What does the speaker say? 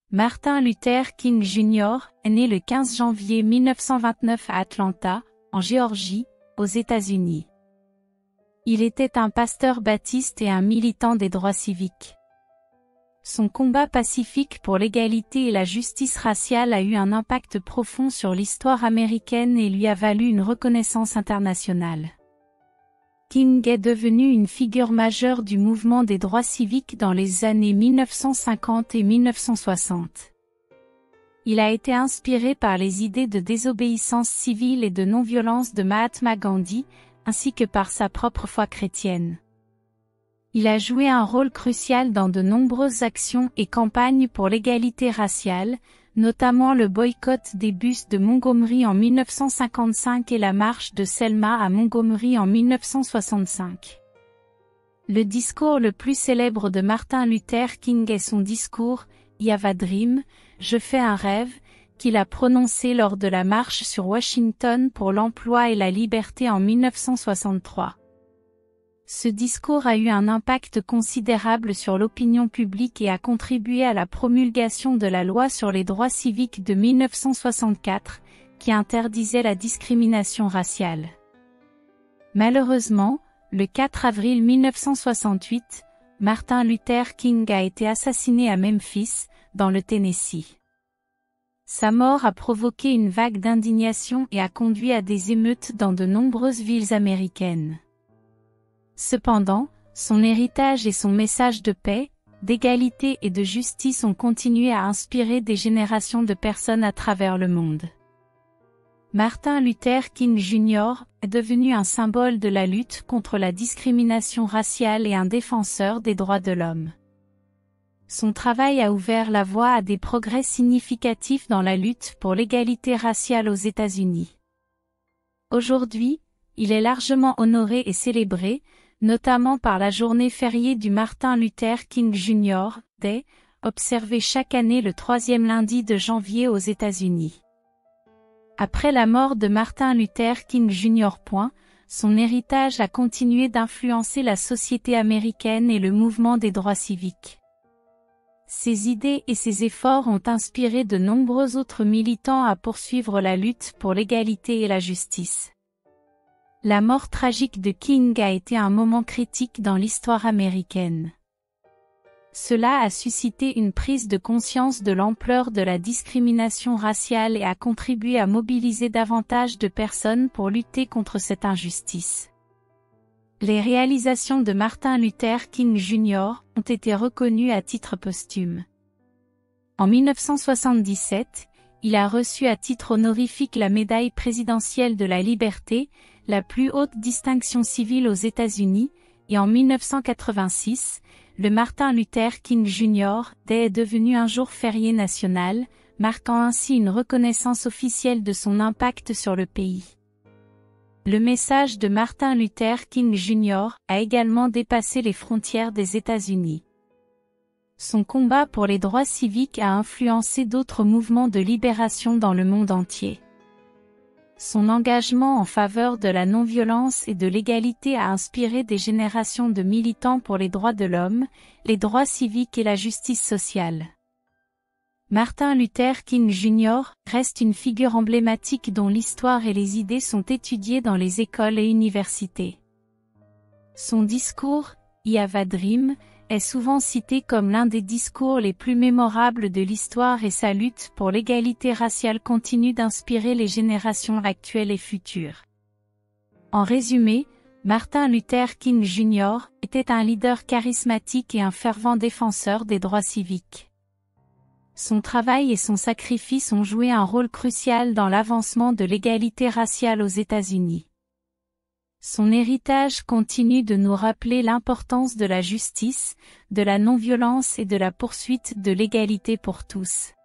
Martin Luther King Jr. est né le 15 janvier 1929 à Atlanta, en Géorgie, aux États-Unis. Il était un pasteur baptiste et un militant des droits civiques. Son combat pacifique pour l'égalité et la justice raciale a eu un impact profond sur l'histoire américaine et lui a valu une reconnaissance internationale. King est devenu une figure majeure du mouvement des droits civiques dans les années 1950 et 1960. Il a été inspiré par les idées de désobéissance civile et de non-violence de Mahatma Gandhi, ainsi que par sa propre foi chrétienne. Il a joué un rôle crucial dans de nombreuses actions et campagnes pour l'égalité raciale, notamment le boycott des bus de Montgomery en 1955 et la marche de Selma à Montgomery en 1965. Le discours le plus célèbre de Martin Luther King est son discours « I have a dream », « Je fais un rêve », qu'il a prononcé lors de la marche sur Washington pour l'emploi et la liberté en 1963. Ce discours a eu un impact considérable sur l'opinion publique et a contribué à la promulgation de la loi sur les droits civiques de 1964, qui interdisait la discrimination raciale. Malheureusement, le 4 avril 1968, Martin Luther King a été assassiné à Memphis, dans le Tennessee. Sa mort a provoqué une vague d'indignation et a conduit à des émeutes dans de nombreuses villes américaines. Cependant, son héritage et son message de paix, d'égalité et de justice ont continué à inspirer des générations de personnes à travers le monde. Martin Luther King Jr. est devenu un symbole de la lutte contre la discrimination raciale et un défenseur des droits de l'homme. Son travail a ouvert la voie à des progrès significatifs dans la lutte pour l'égalité raciale aux États-Unis. Aujourd'hui, il est largement honoré et célébré, notamment par la journée fériée du Martin Luther King Jr. Day, observée chaque année le 3e lundi de janvier aux États-Unis. Après la mort de Martin Luther King Jr. Son héritage a continué d'influencer la société américaine et le mouvement des droits civiques. Ses idées et ses efforts ont inspiré de nombreux autres militants à poursuivre la lutte pour l'égalité et la justice. La mort tragique de King a été un moment critique dans l'histoire américaine. Cela a suscité une prise de conscience de l'ampleur de la discrimination raciale et a contribué à mobiliser davantage de personnes pour lutter contre cette injustice. Les réalisations de Martin Luther King Jr. ont été reconnues à titre posthume. En 1977, il a reçu à titre honorifique la médaille présidentielle de la liberté, la plus haute distinction civile aux États-Unis, et en 1986, le Martin Luther King Jr. Day est devenu un jour férié national, marquant ainsi une reconnaissance officielle de son impact sur le pays. Le message de Martin Luther King Jr. a également dépassé les frontières des États-Unis. Son combat pour les droits civiques a influencé d'autres mouvements de libération dans le monde entier. Son engagement en faveur de la non-violence et de l'égalité a inspiré des générations de militants pour les droits de l'homme, les droits civiques et la justice sociale. Martin Luther King Jr. reste une figure emblématique dont l'histoire et les idées sont étudiées dans les écoles et universités. Son discours, I have a dream, est souvent cité comme l'un des discours les plus mémorables de l'histoire et sa lutte pour l'égalité raciale continue d'inspirer les générations actuelles et futures. En résumé, Martin Luther King Jr. était un leader charismatique et un fervent défenseur des droits civiques. Son travail et son sacrifice ont joué un rôle crucial dans l'avancement de l'égalité raciale aux États-Unis. Son héritage continue de nous rappeler l'importance de la justice, de la non-violence et de la poursuite de l'égalité pour tous.